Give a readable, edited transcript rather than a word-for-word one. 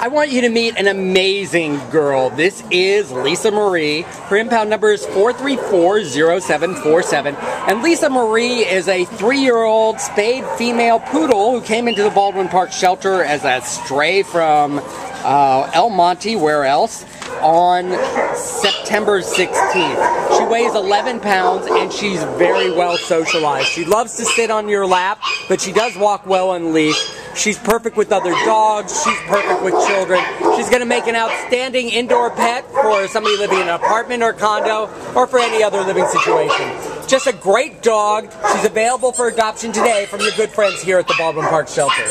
I want you to meet an amazing girl. This is Lisa Marie. Her impound number is 4340747. And Lisa Marie is a 3-year-old spayed female poodle who came into the Baldwin Park shelter as a stray from El Monte, where else, on September 16th. She weighs 11 pounds and she's very well socialized. She loves to sit on your lap, but she does walk well on leash. She's perfect with other dogs. She's perfect with children. She's going to make an outstanding indoor pet for somebody living in an apartment or condo or for any other living situation. Just a great dog. She's available for adoption today from your good friends here at the Baldwin Park Shelter.